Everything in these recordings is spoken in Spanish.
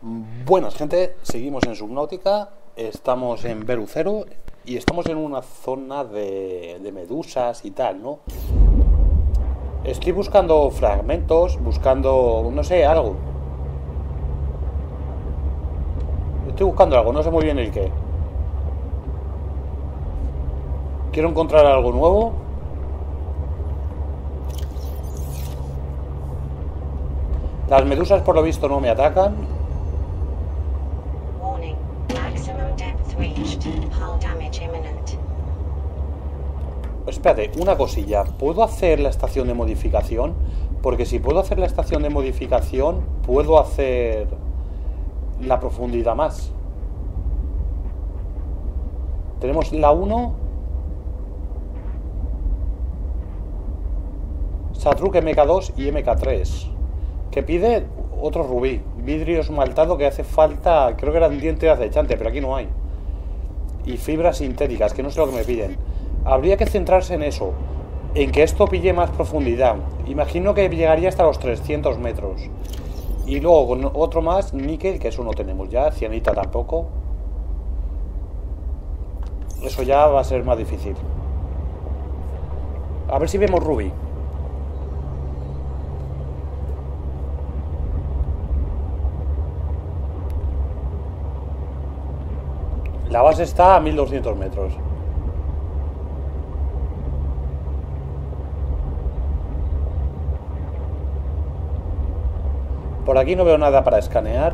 Buenas gente, seguimos en Subnautica, estamos en Verucero y estamos en una zona de medusas y tal, ¿no? Estoy buscando fragmentos, buscando, no sé, algo. Estoy buscando algo, no sé muy bien el qué. Quiero encontrar algo nuevo. Las medusas por lo visto no me atacan. Espérate, una cosilla. ¿Puedo hacer la estación de modificación? Porque si puedo hacer la estación de modificación, puedo hacer la profundidad más. Tenemos la 1. Satruk MK2 y MK3. Que pide otro rubí. Vidrio esmaltado que hace falta. Creo que era un diente de acechante, pero aquí no hay. Y fibras sintéticas, que no sé lo que me piden. Habría que centrarse en eso, en que esto pille más profundidad. Imagino que llegaría hasta los 300 metros. Y luego con otro más, níquel, que eso no tenemos ya, cianita tampoco. Eso ya va a ser más difícil. A ver si vemos rubí. La base está a 1200 metros. Por aquí no veo nada para escanear.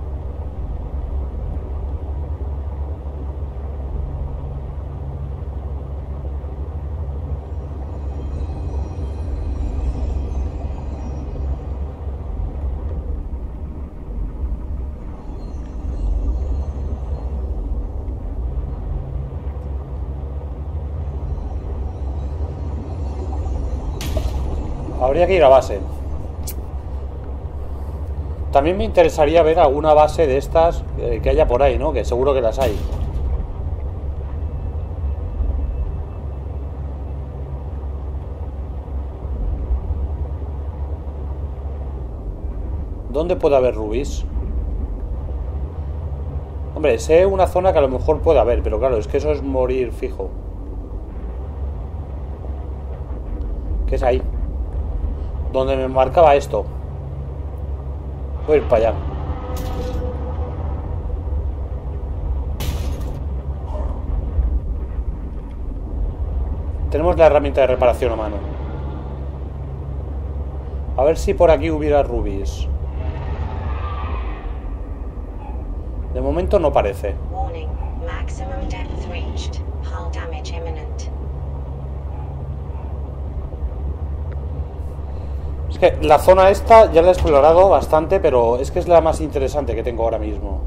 Habría que ir a base. También me interesaría ver alguna base de estas que haya por ahí, ¿no? Que seguro que las hay. ¿Dónde puede haber rubíes? Hombre, sé una zona que a lo mejor puede haber, pero claro, es que eso es morir fijo. ¿Qué es ahí? Donde me marcaba esto. Voy a ir para allá. Tenemos la herramienta de reparación a mano. A ver si por aquí hubiera rubíes. De momento no parece. Es que la zona esta ya la he explorado bastante, pero es que es la más interesante que tengo ahora mismo.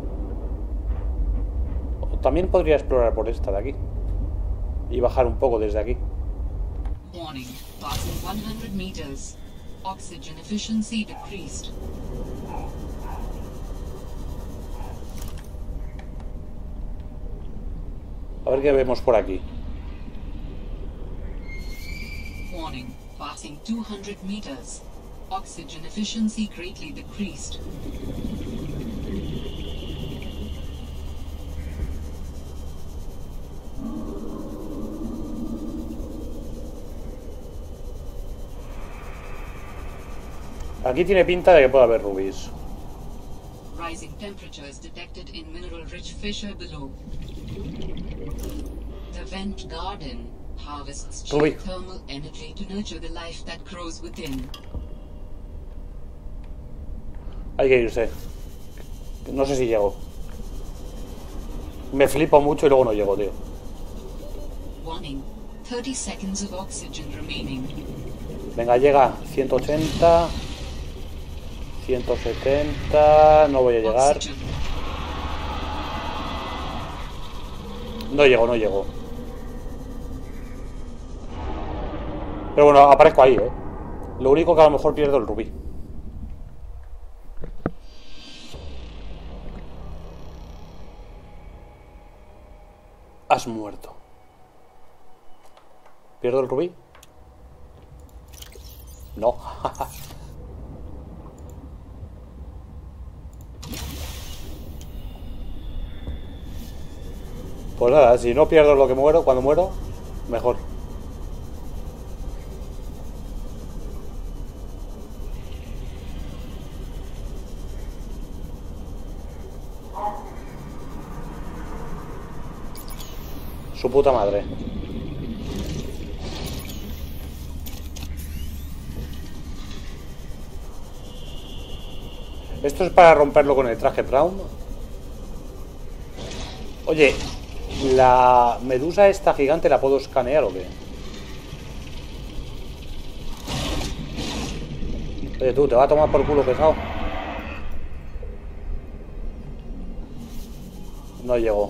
También podría explorar por esta de aquí. Y bajar un poco desde aquí. Warning, passing 100 meters. Oxygen efficiency decreased. A ver qué vemos por aquí. Warning, passing 200 meters. Oxygen efficiency greatly decreased. Aquí tiene pinta de que puede haber rubíes. Rising temperatures detected in mineral-rich fissure below. The vent garden harvests geothermal energy to nurture the life that grows within. Hay que irse. No sé si llego. Me flipo mucho y luego no llego, tío. Warning, 30 seconds of oxygen remaining. Venga, llega. 180. 170. No voy a llegar. No llego, no llego. Pero bueno, aparezco ahí, ¿eh? Lo único que a lo mejor pierdo el rubí. Has muerto. ¿Pierdo el rubí? No. Pues nada, si no pierdo lo que muero, cuando muero, mejor. Su puta madre. Esto es para romperlo con el traje Brown. Oye, ¿la medusa esta gigante la puedo escanear o qué? Oye, tú, te va a tomar por culo pesado. No llegó.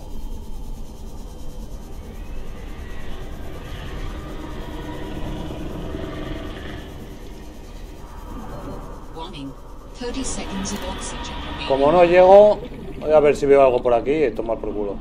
Como no llego, voy a ver si veo algo por aquí y tomar por culo.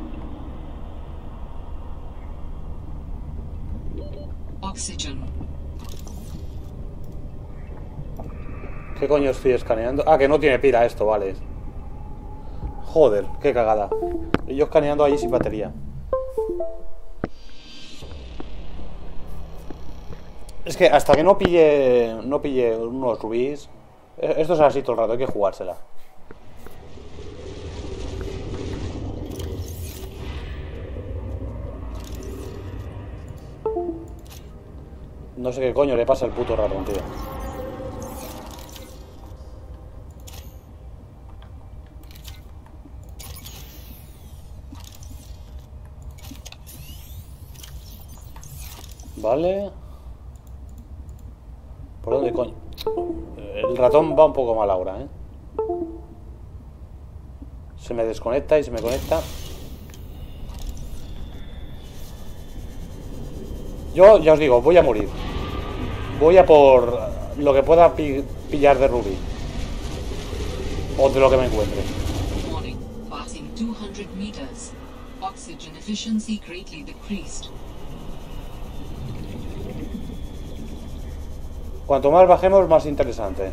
¿Qué coño estoy escaneando? Ah, que no tiene pila esto, vale. Joder, qué cagada. Y yo escaneando ahí sin batería. Es que hasta que no pille unos rubíes. Esto es así todo el rato, hay que jugársela. No sé qué coño le pasa al puto ratón, tío. Vale. ¿Por dónde coño? El ratón va un poco mal ahora, ¿eh? Se me desconecta y se me conecta. Yo ya os digo, voy a morir. Voy a por lo que pueda pillar de rubí. O de lo que me encuentre. Cuanto más bajemos, más interesante.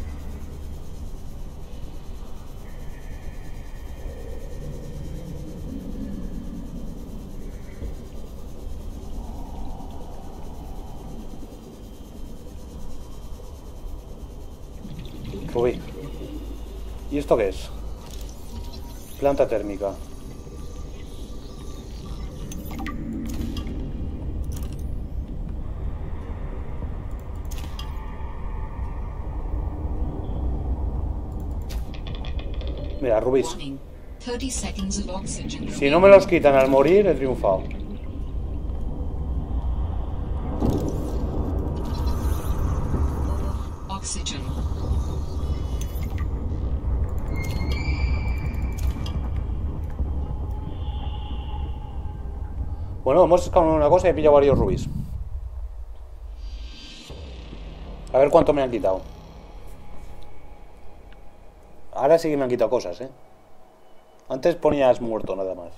Rubí. ¿Y esto qué es? Planta térmica. Mira, rubíes. Si no me los quitan al morir, he triunfado. Bueno, hemos escalado una cosa y he pillado varios rubíes. A ver cuánto me han quitado. Ahora sí que me han quitado cosas, ¿eh? Antes ponías muerto nada más.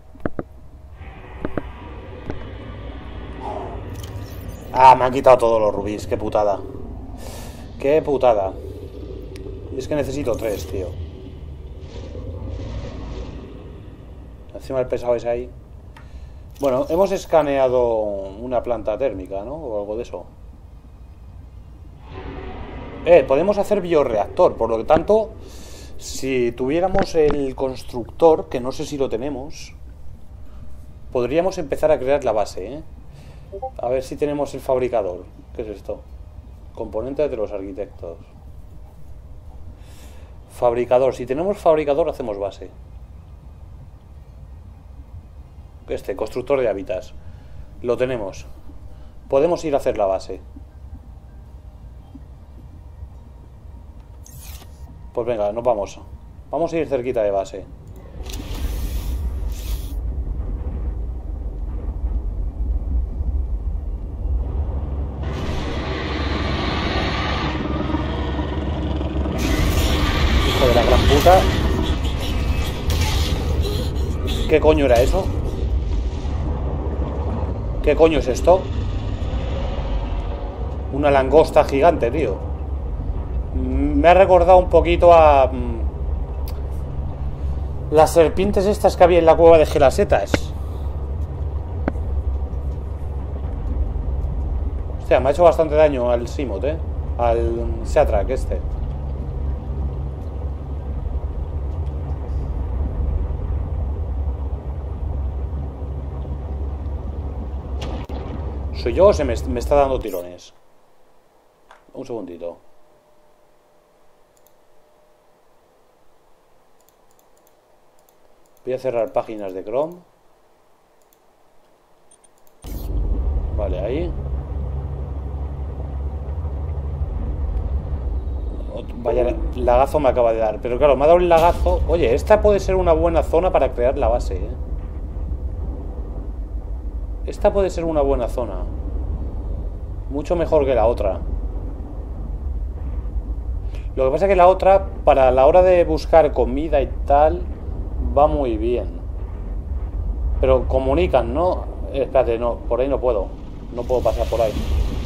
Ah, me han quitado todos los rubíes. Qué putada. Qué putada. Y es que necesito 3, tío. Encima el pesado es ahí. Bueno, hemos escaneado una planta térmica, ¿no? O algo de eso. Podemos hacer bioreactor. Por lo tanto, si tuviéramos el constructor, que no sé si lo tenemos, podríamos empezar a crear la base, ¿eh? A ver si tenemos el fabricador. ¿Qué es esto? Componentes de los arquitectos. Fabricador. Si tenemos fabricador, hacemos base. Constructor de hábitats. Lo tenemos. Podemos ir a hacer la base. Pues venga, nos vamos. Vamos a ir cerquita de base. Hijo de la gran puta. ¿Qué coño era eso? ¿Qué coño es esto? Una langosta gigante, tío. Me ha recordado un poquito a las serpientes estas que había en la cueva de Gelasetas. Hostia, me ha hecho bastante daño al Simot, al Seatrak este. ¿Soy yo o se me está dando tirones? Un segundito. Voy a cerrar páginas de Chrome. Vale, ahí. Vaya lagazo me acaba de dar. Pero claro, me ha dado el lagazo. Oye, esta puede ser una buena zona para crear la base, ¿eh? Esta puede ser una buena zona. Mucho mejor que la otra. Lo que pasa es que la otra, para la hora de buscar comida y tal, va muy bien. Pero comunican, ¿no? Espérate, no, por ahí no puedo. No puedo pasar por ahí.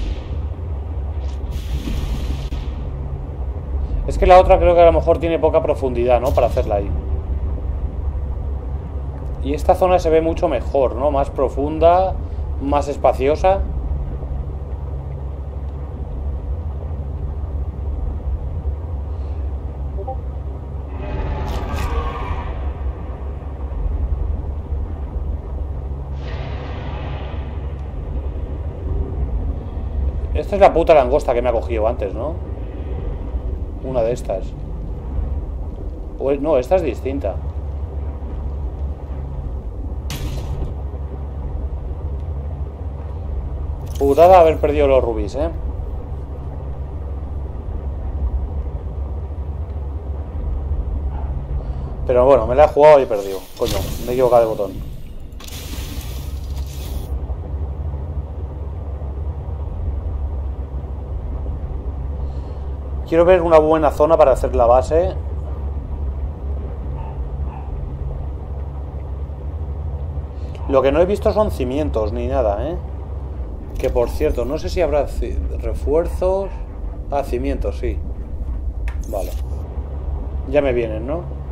Es que la otra creo que a lo mejor tiene poca profundidad, ¿no? Para hacerla ahí. Y esta zona se ve mucho mejor, ¿no? Más profunda, más espaciosa. Esta es la puta langosta que me ha cogido antes, ¿no? Una de estas. No, esta es distinta. Putada haber perdido los rubíes, ¿eh? Pero bueno, me la he jugado y he perdido. Coño, me he equivocado de botón. Quiero ver una buena zona para hacer la base. Lo que no he visto son cimientos ni nada, ¿eh? Que por cierto, no sé si habrá refuerzos. Ah, cimientos, sí. Vale. Ya me vienen, ¿no?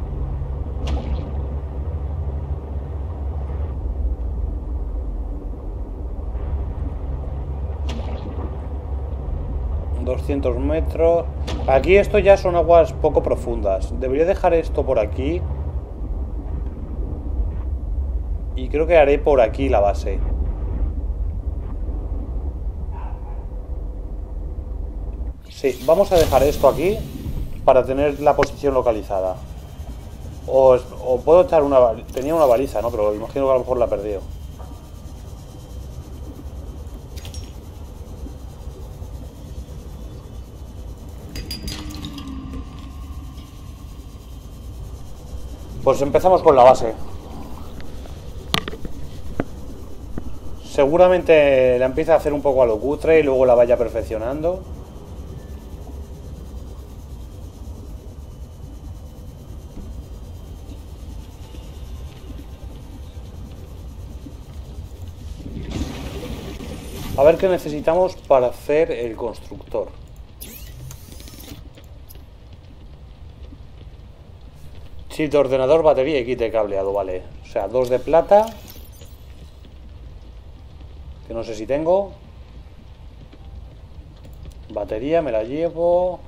...200 metros... Aquí esto ya son aguas poco profundas. Debería dejar esto por aquí. Y creo que haré por aquí la base. Sí, vamos a dejar esto aquí para tener la posición localizada. O puedo echar una... Tenía una baliza, ¿no? Pero imagino que a lo mejor la he perdido. Pues empezamos con la base. Seguramente la empiece a hacer un poco a lo cutre y luego la vaya perfeccionando. A ver qué necesitamos para hacer el constructor. Chip de ordenador, batería y kit de cableado, vale. O sea, 2 de plata. Que no sé si tengo. Batería, me la llevo.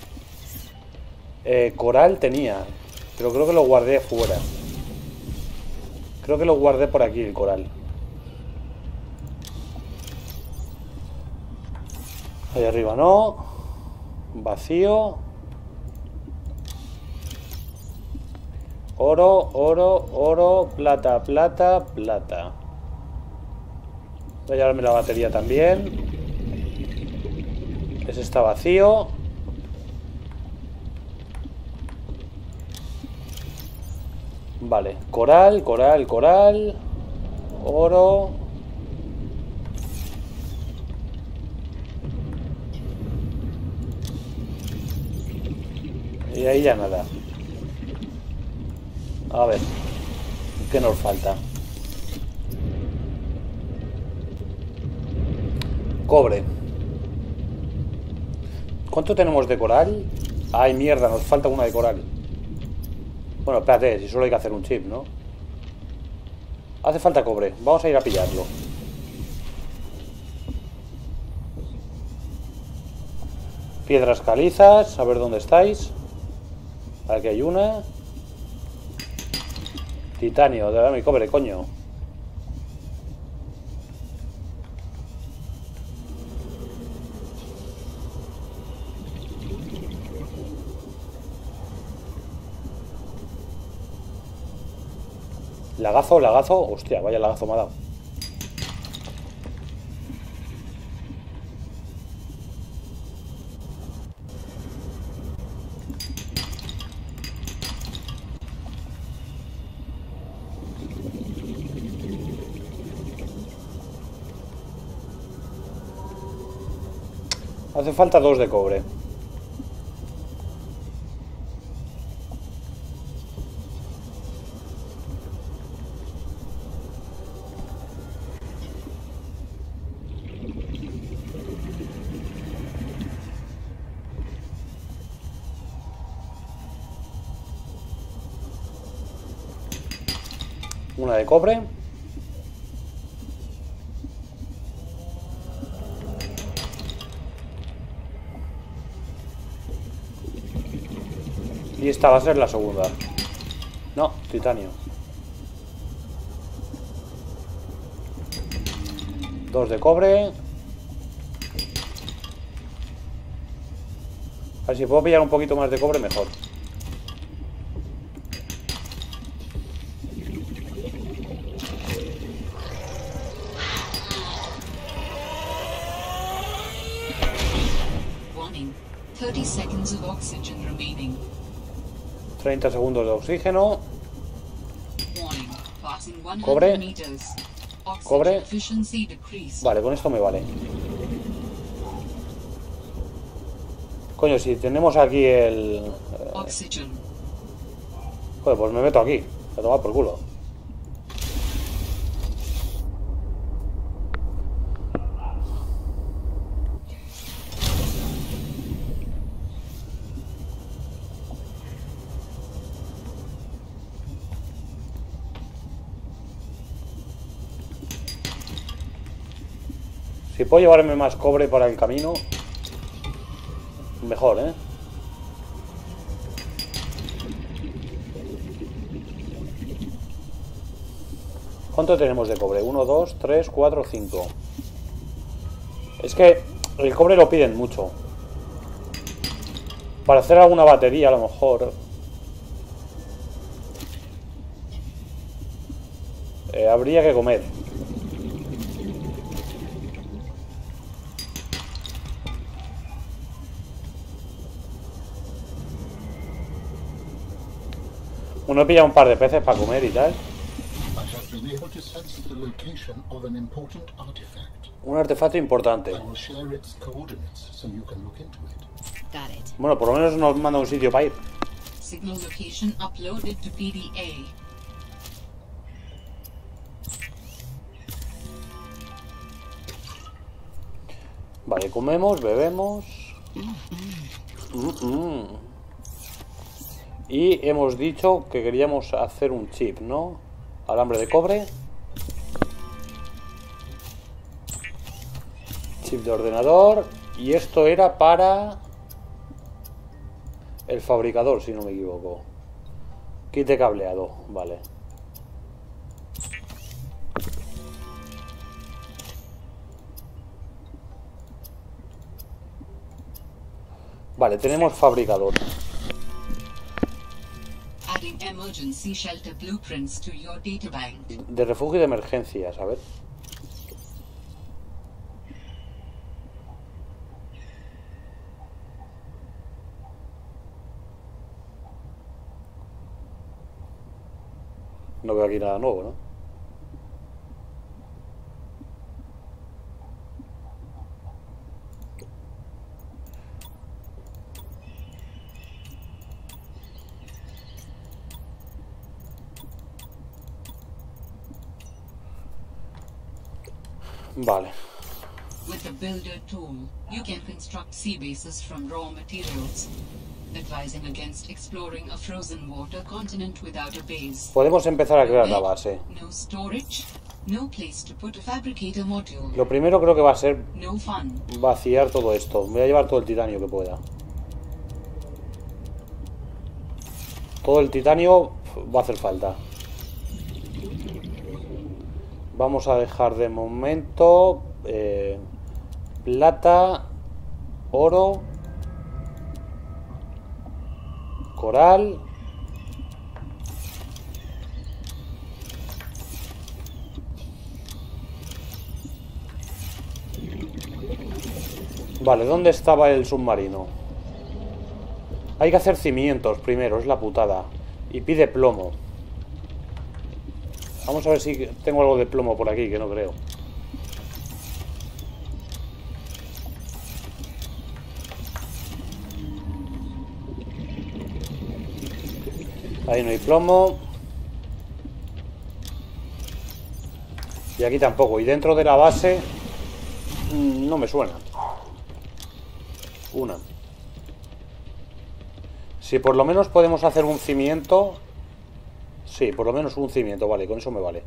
Coral tenía. Pero creo que lo guardé fuera. Creo que lo guardé por aquí, el coral. Ahí arriba no. Vacío. Oro, oro, oro, plata, plata, plata. Voy a llevarme la batería también. Ese está vacío. Vale, coral, coral, coral. Oro. Y ahí ya nada. A ver, ¿qué nos falta? Cobre. ¿Cuánto tenemos de coral? Ay, mierda, nos falta una de coral. Bueno, espérate, si solo hay que hacer un chip, ¿no? Hace falta cobre, vamos a ir a pillarlo. Piedras calizas, a ver dónde estáis. Aquí hay una. Titanio, dame cobre, coño. Lagazo, lagazo. Hostia, vaya lagazo me ha dado. Hace falta 2 de cobre. Una de cobre. Y esta va a ser la segunda. No, titanio. 2 de cobre. A ver si puedo pillar un poquito más de cobre, mejor. Warning. 30 seconds of oxygen remaining. 30 segundos de oxígeno. Warning. Passing 100 Cobre. meters. Oxygen Cobre. efficiency decreased. Vale, con esto me vale. Coño, si tenemos aquí el... Oxygen. Joder, pues me meto aquí. A tomar por culo. Si puedo llevarme más cobre para el camino, mejor, ¿eh? ¿Cuánto tenemos de cobre? 1, 2, 3, 4, 5. Es que el cobre lo piden mucho. Para hacer alguna batería, a lo mejor. Habría que comer. Uno pilla un par de peces para comer y tal. Un artefacto importante. Bueno, por lo menos nos manda un sitio para ir. Signal location uploaded to PDA. Vale, comemos, bebemos. Y hemos dicho que queríamos hacer un chip, ¿no? Alambre de cobre. Chip de ordenador. Y esto era para el fabricador, si no me equivoco. Kit de cableado, vale. Vale, tenemos fabricador. Adding emergency shelter blueprints to your databank. De refugio de emergencias, a ver. No veo aquí nada nuevo, ¿no? Vale. With the builder tool, you can construct sea bases from raw materials, advising against exploring a frozen water continent without a base. Podemos empezar a crear la base. No storage, No place to put a fabricator module. Lo primero creo que va a ser No fun. vaciar todo esto. Me voy a llevar todo el titanio que pueda. Todo el titanio va a hacer falta. Vamos a dejar de momento plata, oro, coral. Vale, ¿dónde estaba el submarino? Hay que hacer cimientos primero, es la putada. Y pide plomo. Vamos a ver si tengo algo de plomo por aquí, que no creo. Ahí no hay plomo. Y aquí tampoco. Y dentro de la base no me suena. Una. Si por lo menos podemos hacer un cimiento. Sí, por lo menos un cimiento, vale, con eso me vale.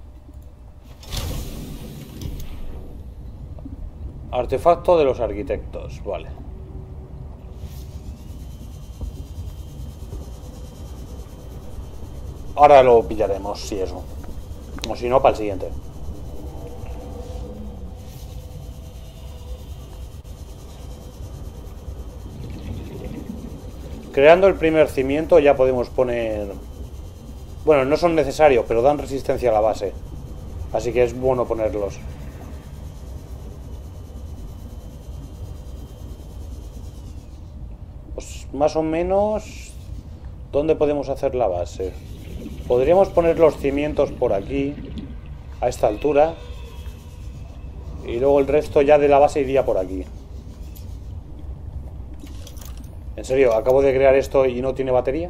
Artefacto de los arquitectos, vale. Ahora lo pillaremos, si eso. O si no, para el siguiente. Creando el primer cimiento ya podemos poner... Bueno, no son necesarios, pero dan resistencia a la base. Así que es bueno ponerlos. Pues más o menos... ¿Dónde podemos hacer la base? Podríamos poner los cimientos por aquí, a esta altura. Y luego el resto ya de la base iría por aquí. ¿En serio? ¿Acabo de crear esto y no tiene batería?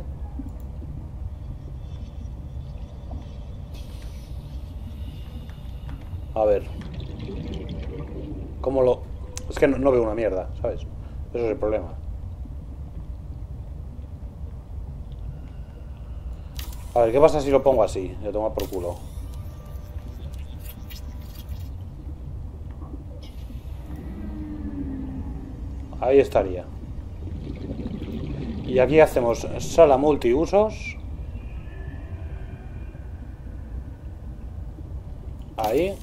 A ver. ¿Cómo lo...? Es que no veo una mierda, ¿sabes? Eso es el problema. A ver, ¿qué pasa si lo pongo así? Le tomo por culo. Ahí estaría. Y aquí hacemos sala multiusos. Ahí.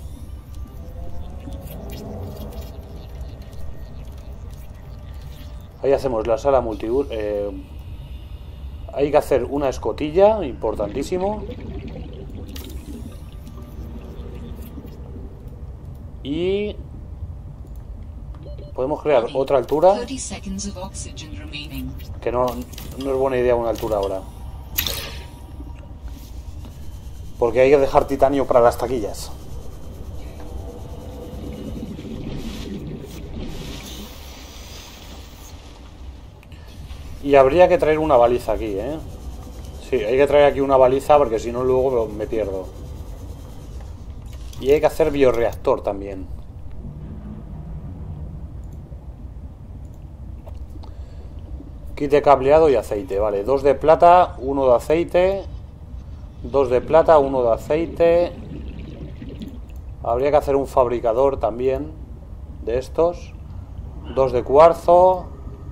Ahí hacemos la sala multiusos. Hay que hacer una escotilla, importantísimo. Y... podemos crear otra altura. Que no es buena idea una altura ahora. Porque hay que dejar titanio para las taquillas. Y habría que traer una baliza aquí, ¿eh? Sí, hay que traer aquí una baliza porque si no luego me pierdo. Y hay que hacer bioreactor también. Kit de cableado y aceite, vale. 2 de plata, 1 de aceite. 2 de plata, 1 de aceite. Habría que hacer un fabricador también de estos. 2 de cuarzo.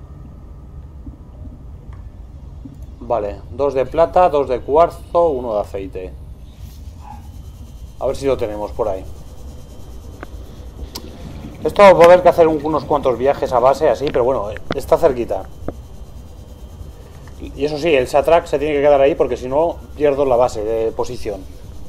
Vale, 2 de plata, 2 de cuarzo, 1 de aceite. A ver si lo tenemos por ahí. Esto va a haber que hacer unos cuantos viajes a base así, pero bueno, está cerquita. Y eso sí, el Satrac se tiene que quedar ahí porque si no pierdo la base de posición.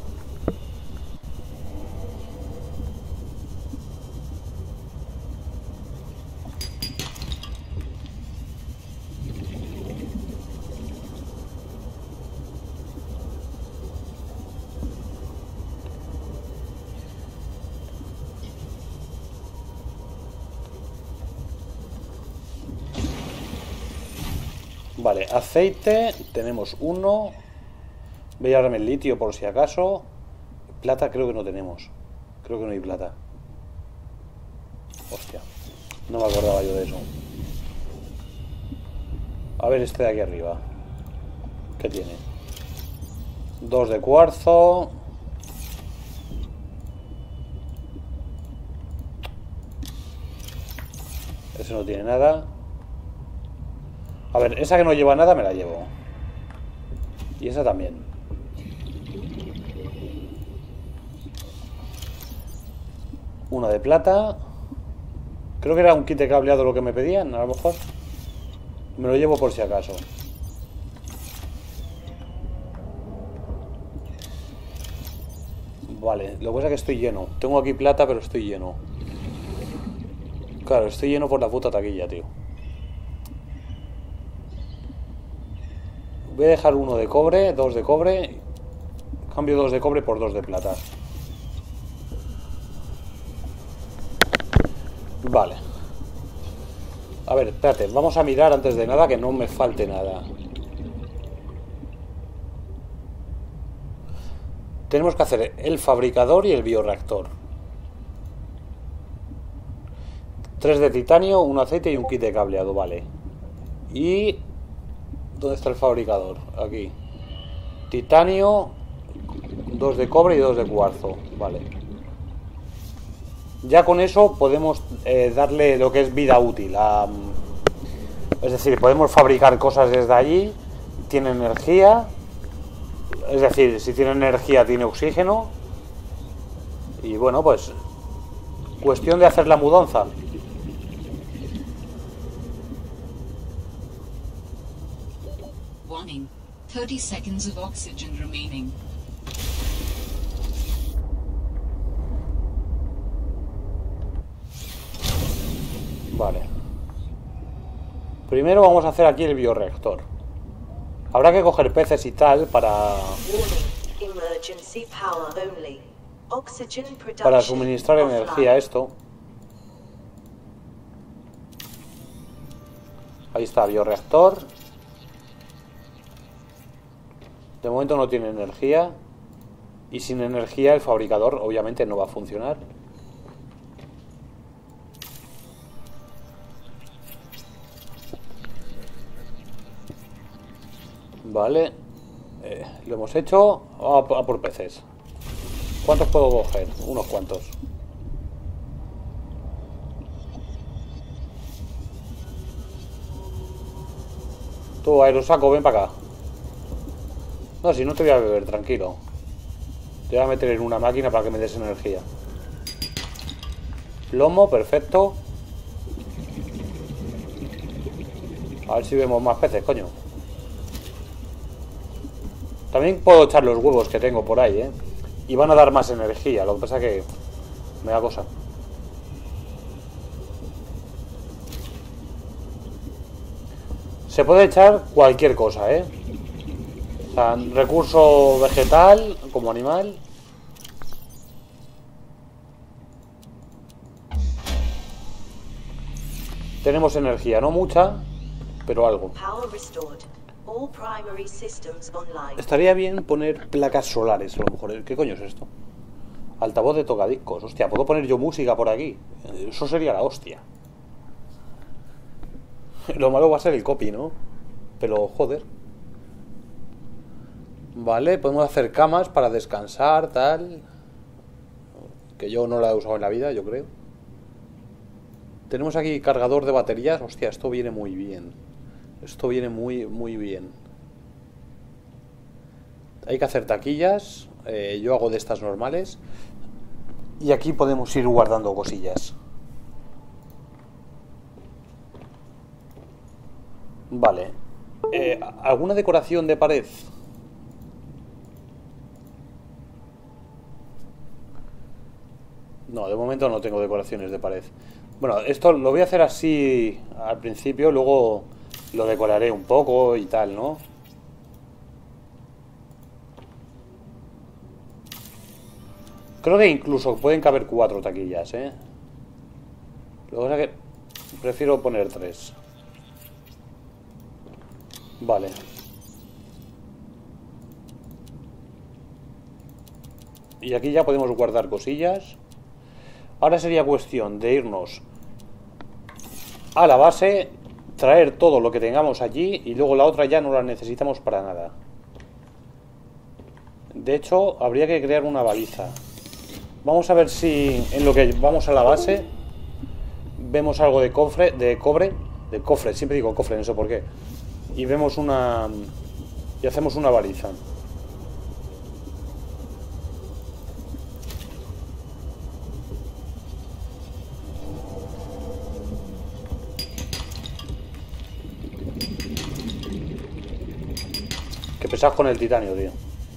Vale, aceite, tenemos 1. Voy a llevarme el litio por si acaso. Plata creo que no tenemos. Creo que no hay plata. Hostia, no me acordaba yo de eso. A ver este de aquí arriba. ¿Qué tiene? 2 de cuarzo. Ese no tiene nada. A ver, esa que no lleva nada me la llevo. Y esa también. Una de plata. Creo que era un kit de cableado lo que me pedían, a lo mejor. Me lo llevo por si acaso. Vale, lo que pasa es que estoy lleno. Tengo aquí plata, pero estoy lleno. Claro, estoy lleno por la puta taquilla, tío. Voy a dejar uno de cobre, dos de cobre. Cambio dos de cobre por dos de plata. Vale. A ver, espérate, vamos a mirar antes de nada que no me falte nada. Tenemos que hacer el fabricador y el bioreactor. 3 de titanio, un aceite y un kit de cableado, vale. Y... ¿dónde está el fabricador? Aquí. Titanio, 2 de cobre y 2 de cuarzo, vale. Ya con eso podemos darle lo que es vida útil. Es decir, podemos fabricar cosas desde allí. Tiene energía. Es decir, si tiene energía tiene oxígeno. Y bueno, pues cuestión de hacer la mudanza. Warning. 30 seconds of oxygen remaining. Vale. Primero vamos a hacer aquí el bioreactor. Habrá que coger peces y tal para suministrar energía a esto. Ahí está, bioreactor. De momento no tiene energía. Y sin energía el fabricador obviamente no va a funcionar. Vale. Lo hemos hecho. A por peces. ¿Cuántos puedo coger? Unos cuantos. Tú, aerosaco, ven para acá. No, si no te voy a beber, tranquilo. Te voy a meter en una máquina para que me des energía. Plomo, perfecto. A ver si vemos más peces, coño. También puedo echar los huevos que tengo por ahí, ¿eh? Y van a dar más energía. Lo que pasa que me da cosa. Se puede echar cualquier cosa, ¿eh? O sea, recurso vegetal como animal. Tenemos energía, no mucha, pero algo. Estaría bien poner placas solares, a lo mejor. ¿Qué coño es esto? Altavoz de tocadiscos. Hostia, ¿puedo poner yo música por aquí? Eso sería la hostia. Lo malo va a ser el copy, ¿no? Pero, joder. Vale, podemos hacer camas para descansar, tal. Que yo no la he usado en la vida, yo creo. Tenemos aquí cargador de baterías. Hostia, esto viene muy bien. Esto viene muy, muy bien. Hay que hacer taquillas. Yo hago de estas normales. Y aquí podemos ir guardando cosillas. Vale. ¿Alguna decoración de pared? No, de momento no tengo decoraciones de pared. Bueno, esto lo voy a hacer así al principio, luego lo decoraré un poco y tal, ¿no? Creo que incluso pueden caber 4 taquillas, ¿eh? Lo que pasa es que prefiero poner 3. Vale. Y aquí ya podemos guardar cosillas. Ahora sería cuestión de irnos a la base, traer todo lo que tengamos allí y luego la otra ya no la necesitamos para nada. De hecho, habría que crear una baliza. Vamos a ver si en lo que vamos a la base vemos algo de cofre, siempre digo cofre, no sé por qué. Y vemos una... y hacemos una baliza. Qué pesado con el titanio, tío.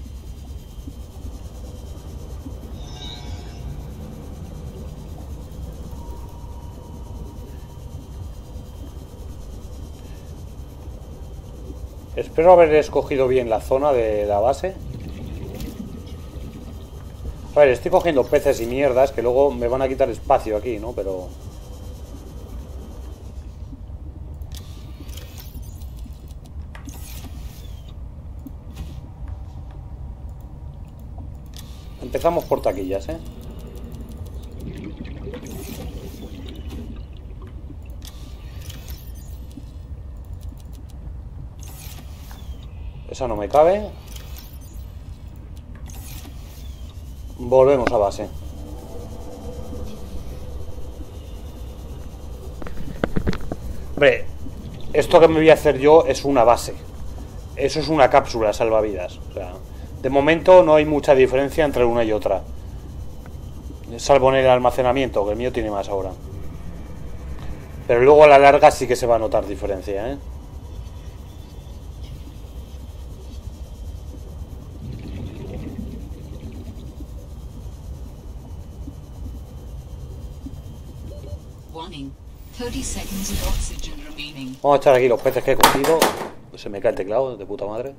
Espero haber escogido bien la zona de la base. A ver, estoy cogiendo peces y mierdas que luego me van a quitar espacio aquí, ¿no? Pero... empezamos por taquillas, ¿eh? Esa no me cabe. Volvemos a base. Hombre, esto que me voy a hacer yo es una base. Eso es una cápsula salvavidas. O sea, de momento no hay mucha diferencia entre una y otra. Salvo en el almacenamiento, que el mío tiene más ahora. Pero luego a la larga sí que se va a notar diferencia, ¿eh? Warning. 30 seconds of oxygen remaining. Vamos a echar aquí los peces que he cogido. Se me cae el teclado, de puta madre.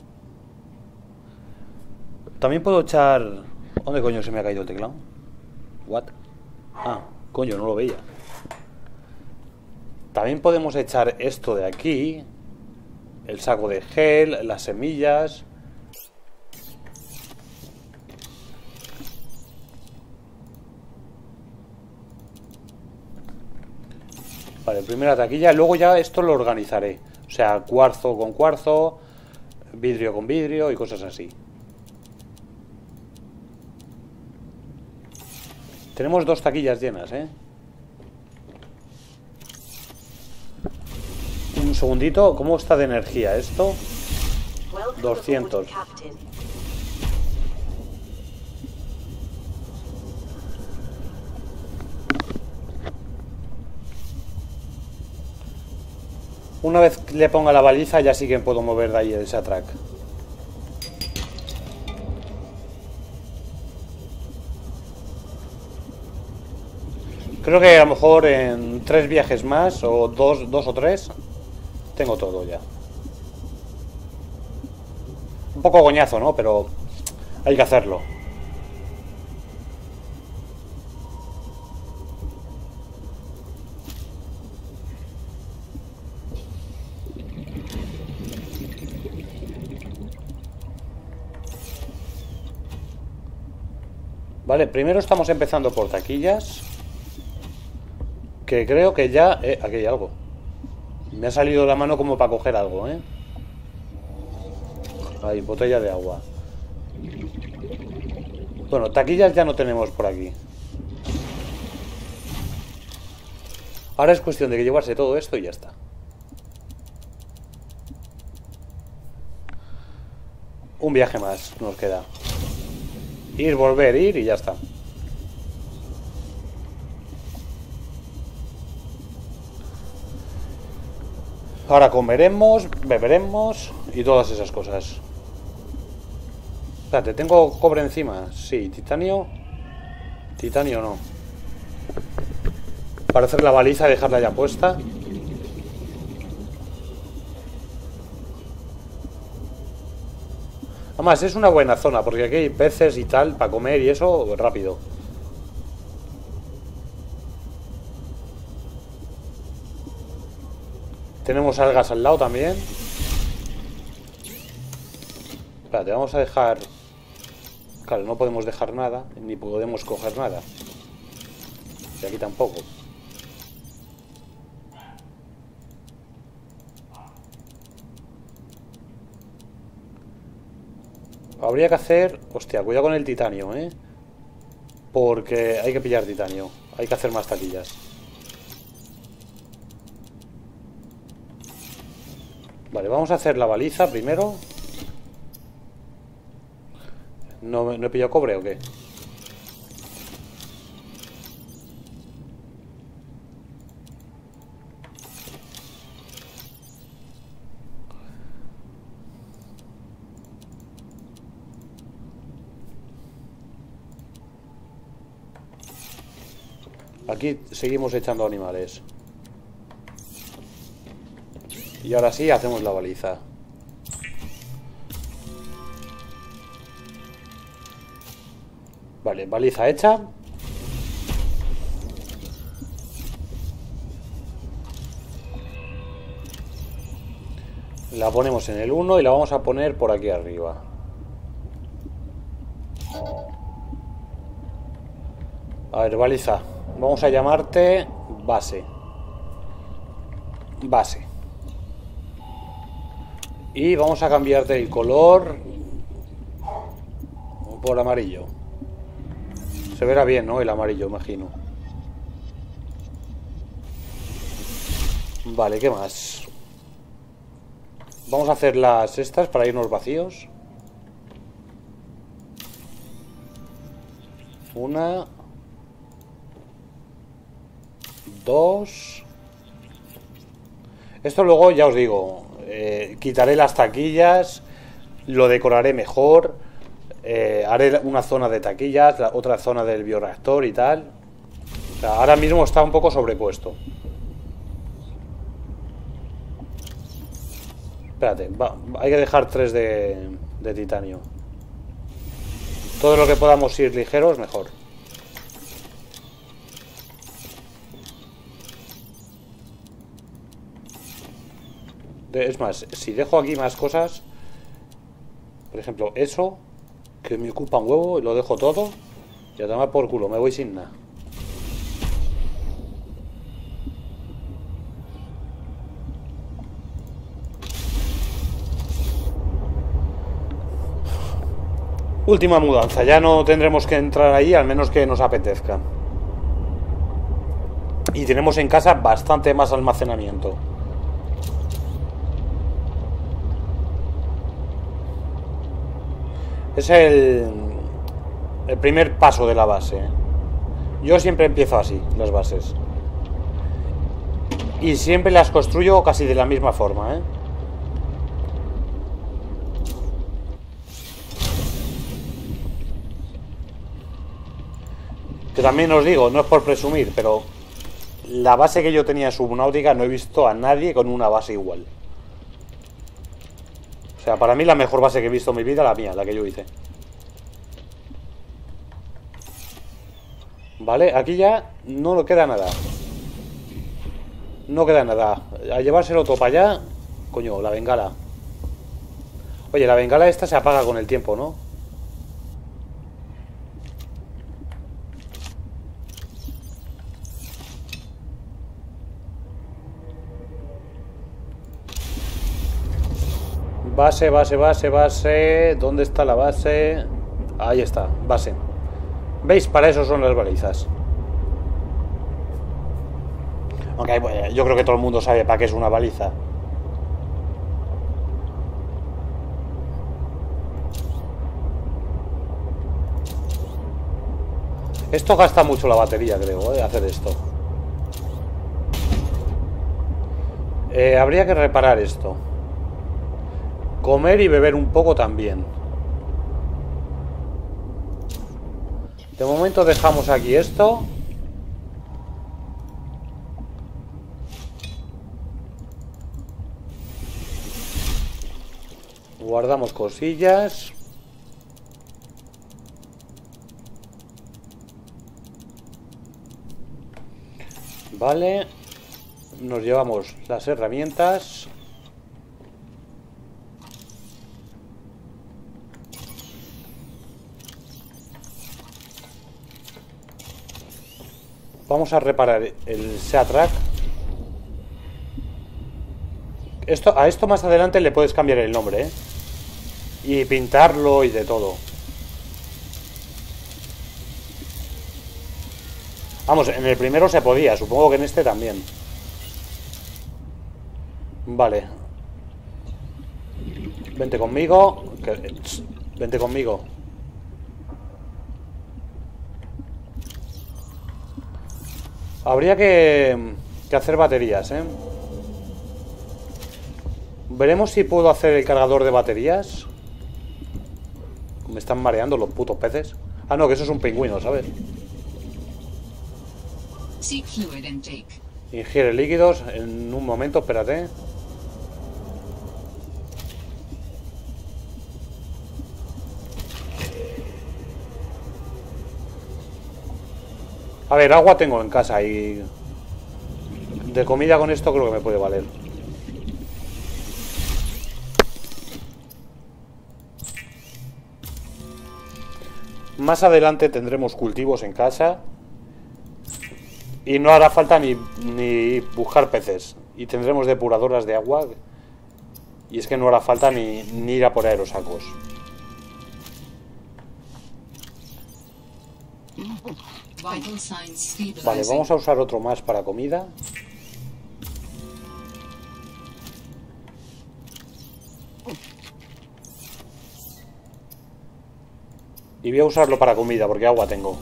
También puedo echar... ¿Dónde coño se me ha caído el teclado? What? Ah, coño, no lo veía. También podemos echar esto de aquí. El saco de gel, las semillas. Vale, primera taquilla. Luego ya esto lo organizaré. O sea, cuarzo con cuarzo, vidrio con vidrio y cosas así. Tenemos 2 taquillas llenas, ¿eh? Un segundito. ¿Cómo está de energía esto? 200. Una vez le ponga la baliza ya sí que puedo mover de ahí ese track. Creo que a lo mejor en 3 viajes más, o 2 o 3, tengo todo ya. Un poco goñazo, ¿no? Pero hay que hacerlo. Vale, primero estamos empezando por taquillas. Que creo que ya... aquí hay algo. Me ha salido la mano como para coger algo, ¿eh? Ahí, botella de agua. Bueno, taquillas ya no tenemos por aquí. Ahora es cuestión de que llevarse todo esto y ya está. Un viaje más nos queda. Ir, volver, ir y ya está. Ahora comeremos, beberemos y todas esas cosas. Espérate, ¿tengo cobre encima? Sí, titanio. Titanio no. Para hacer la baliza y dejarla ya puesta. Además es una buena zona porque aquí hay peces y tal para comer y eso rápido. Tenemos algas al lado también. Espérate, vamos a dejar... Claro, no podemos dejar nada, ni podemos coger nada. Y aquí tampoco. Habría que hacer... Hostia, cuidado con el titanio, ¿eh? Porque hay que pillar titanio. Hay que hacer más taquillas. Vale, vamos a hacer la baliza primero. ¿No he pillado cobre o qué? Aquí seguimos echando animales. Y ahora sí, hacemos la baliza. Vale, baliza hecha. La ponemos en el 1 y la vamos a poner por aquí arriba. A ver, baliza. Vamos a llamarte base. Base. Y vamos a cambiarte el color por amarillo. Se verá bien, ¿no? El amarillo, imagino. Vale, ¿qué más? Vamos a hacer las estas para irnos vacíos. Una... dos... Esto luego, ya os digo, quitaré las taquillas, lo decoraré mejor, haré una zona de taquillas, otra zona del bioreactor y tal. O sea, ahora mismo está un poco sobrepuesto. Espérate, hay que dejar 3 de titanio. Todo lo que podamos ir ligeros, mejor. Es más, si dejo aquí más cosas, por ejemplo, eso, que me ocupa un huevo, y lo dejo todo, y a tomar por culo, me voy sin nada. Última mudanza, ya no tendremos que entrar ahí, al menos que nos apetezca. Y tenemos en casa bastante más almacenamiento. Es el primer paso de la base. Yo siempre empiezo así, las bases. Y siempre las construyo casi de la misma forma, ¿eh? Que también os digo, no es por presumir, pero la base que yo tenía en Subnautica no he visto a nadie con una base igual. O sea, para mí la mejor base que he visto en mi vida, la mía, la que yo hice. Vale, aquí ya no le queda nada. No queda nada. A llevárselo todo para allá. Coño, la bengala. Oye, la bengala esta se apaga con el tiempo, ¿no? Base, base, base, base. ¿Dónde está la base? Ahí está, base. ¿Veis? Para eso son las balizas. Aunque bueno, yo creo que todo el mundo sabe para qué es una baliza. Esto gasta mucho la batería, creo, hacer esto. Habría que reparar esto. Comer y beber un poco también. De momento dejamos aquí esto. Guardamos cosillas. Vale. Nos llevamos las herramientas. Vamos a reparar el SeaTrack. A esto más adelante le puedes cambiar el nombre, ¿eh? Y pintarlo y de todo. Vamos, en el primero se podía, supongo que en este también. Vale. Vente conmigo. Vente conmigo. Habría que hacer baterías, ¿eh? Veremos si puedo hacer el cargador de baterías. Me están mareando los putos peces. Ah, no, que eso es un pingüino, ¿sabes? Seek fluid intake. Ingiere líquidos. En un momento, espérate. A ver, agua tengo en casa y... de comida con esto creo que me puede valer. Más adelante tendremos cultivos en casa. Y no hará falta ni buscar peces. Y tendremos depuradoras de agua. Y es que no hará falta ni ir a por aerosacos. Vital signs stabilizing. Vale, vamos a usar otro más para comida. Y voy a usarlo para comida porque agua tengo.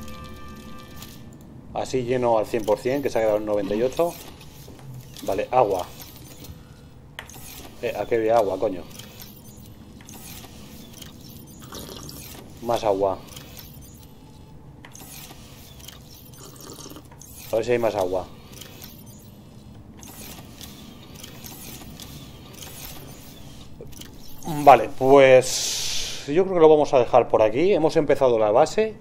Así lleno al 100%, que se ha quedado en 98. Vale, agua. ¿A qué de agua, coño? Más agua. A ver si hay más agua. Vale, pues yo creo que lo vamos a dejar por aquí. Hemos empezado la base.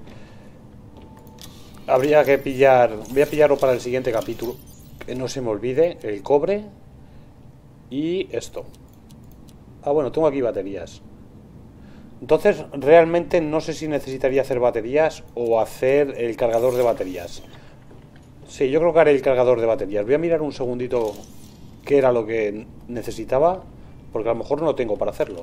Habría que pillar... voy a pillarlo para el siguiente capítulo. Que no se me olvide. El cobre. Y esto. Ah, bueno, tengo aquí baterías. Entonces, realmente no sé si necesitaría hacer baterías o hacer el cargador de baterías. Sí, yo creo que haré el cargador de baterías. Voy a mirar un segundito qué era lo que necesitaba, porque a lo mejor no lo tengo para hacerlo.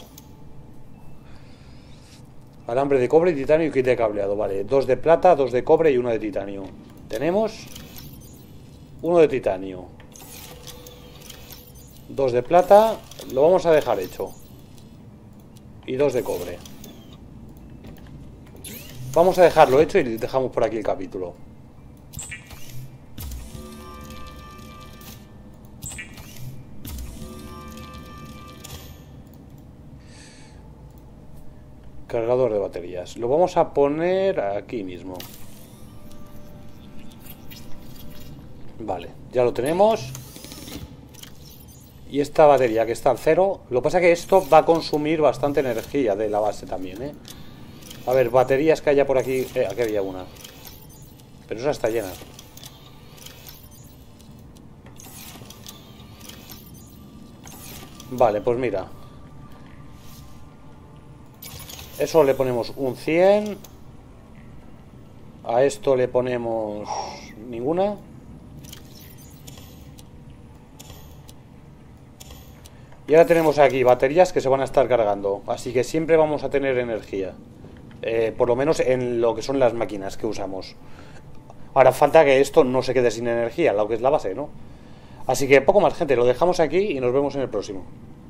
Alambre de cobre, titanio y kit de cableado. Vale, 2 de plata, 2 de cobre y 1 de titanio. Tenemos 1 de titanio, 2 de plata, lo vamos a dejar hecho. Y 2 de cobre. Vamos a dejarlo hecho y dejamos por aquí el capítulo. Cargador de baterías. Lo vamos a poner aquí mismo. Vale, ya lo tenemos. Y esta batería que está al 0. Lo que pasa es que esto va a consumir bastante energía de la base también, ¿eh? A ver, baterías que haya por aquí. Aquí había una. Pero esa está llena. Vale, pues mira. Eso le ponemos un 100. A esto le ponemos ninguna. Y ahora tenemos aquí baterías que se van a estar cargando. Así que siempre vamos a tener energía. Por lo menos en lo que son las máquinas que usamos. Ahora falta que esto no se quede sin energía, lo que es la base, ¿no? Así que poco más, gente. Lo dejamos aquí y nos vemos en el próximo.